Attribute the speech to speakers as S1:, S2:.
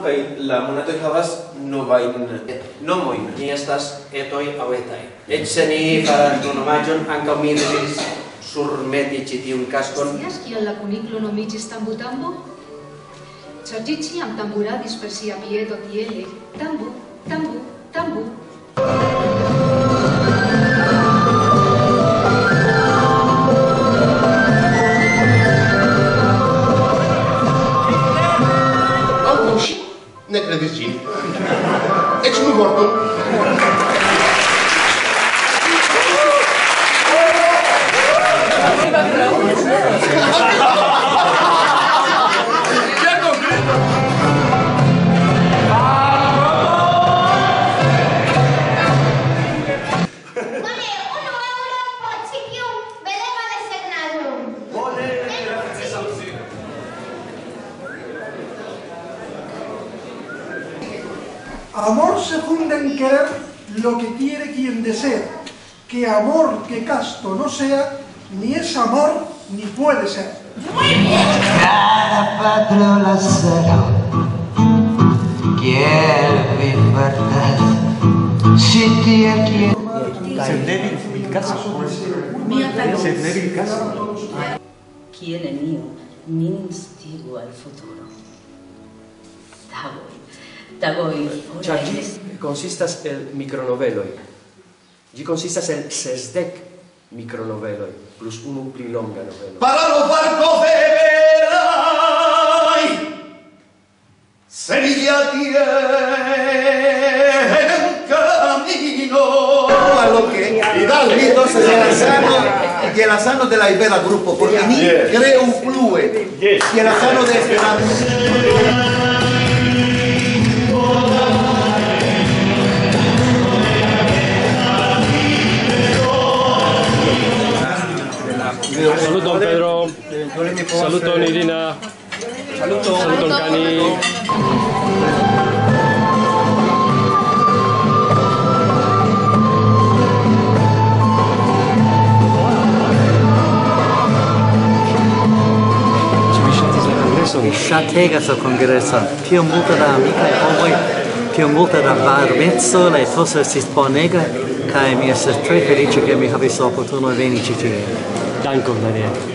S1: kaj la monatoj havas novajn nomojn. Ni estas etoj aŭ etaj. Eĉ se ni faras pronomaĵon, ankaŭ mi devis surmeti ĉi tiun kaskon.
S2: Scias kial la kuniklo nomiĝis Tambu-Tambu? Ĉar ĝi ĉiam tamburadis per sia piedo tiele. Tambu, tambu, tambu.
S3: Ne kredis ĝin. Eĉ unu vorton.
S4: Amor se funda en querer lo que quiere quien desea, que amor que casto no sea, ni es amor ni puede ser.
S5: Muy bien. Cada patrola cero, quiere mi verdad, si te quiere.
S6: Sed ne vil caso. Sed ne vil caso.
S7: Kiel nenio min instigu al futuro. Tagoj
S1: Ĉar ĝi konsistas el mikronoveloj. Ĝi konsistas el 60 mikronoveloj plus unu pli longa novelo.
S3: Para los barcos de Belay, Sevilla tiene camino. A lo que Hidalgo entonces y el asano de la Ibera Grupo, porque ni creo un flue y el asano de Esperanza.
S8: Saluton Pedro, saluton Irina, saluton Cani.
S6: Mi ŝategas la kongreson. Tiom multe da amikaj homoj, tiom multe da varmeco, la etoso estis bonega, kaj mi estas tre feliĉa ke mi havis la oportunon veni ĉi tie.
S8: Dankon, Daniel.